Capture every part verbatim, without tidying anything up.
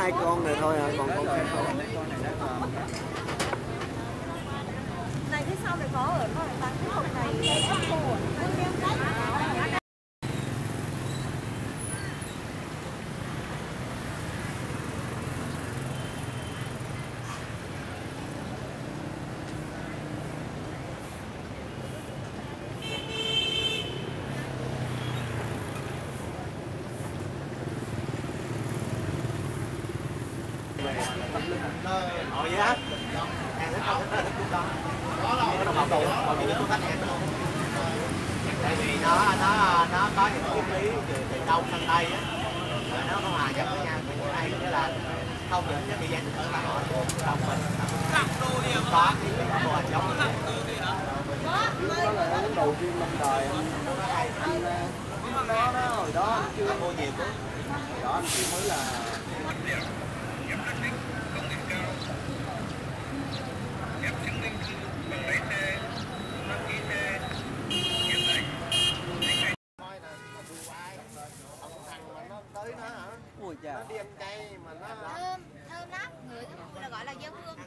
hai con này thôi à, còn con khác không. Này phía sau này có ở nó là bán cái hộp này đây có cô à. Ồ vậy á? Nó đồng đồ, còn những cái khách hàng tại vì nó nó nó có những cái lý từ, từ đông sang tây á, rồi nó có hòa nhập với nhau, mình hay nghĩa là không những cái thời gian nữa là họ đông mình có cái đồ hành giống đó là đầu tiên năm đời nó hay nó nó hồi đó anh chưa mua nhiều đó, đó anh chỉ mới là ui chà. Nó đi ăn chay mà nó thơm thơm lắm, người cái mùi là gọi là dâu hương.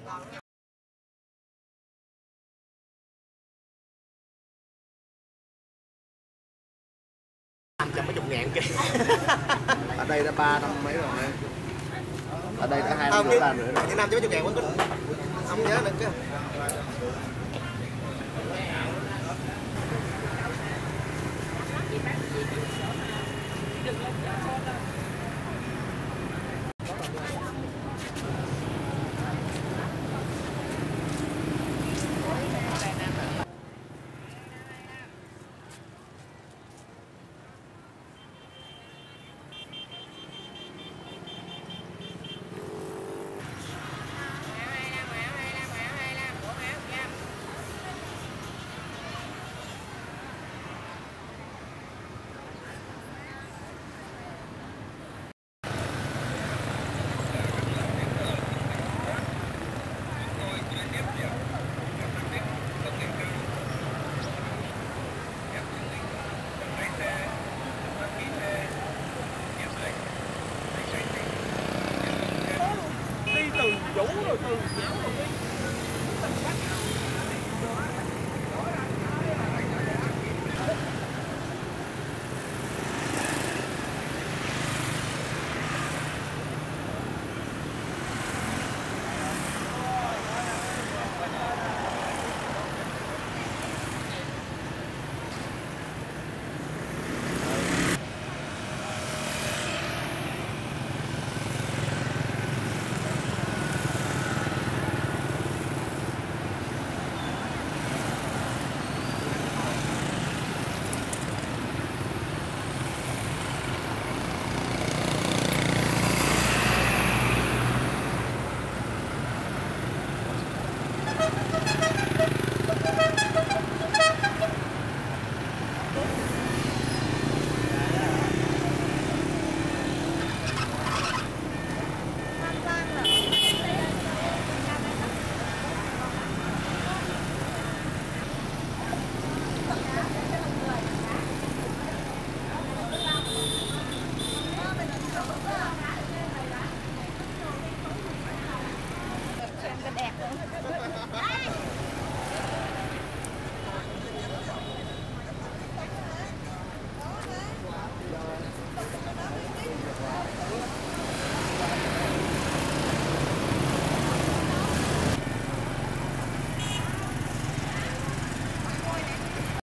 Năm trăm mấy chục ngàn kia. Ở đây đã ba năm mấy rồi nè. Ở đây đã hai năm nữa là nữa rồi. Những năm trăm mấy chục ngàn vẫn có. Không nhớ được chứ. Vũ rồi từ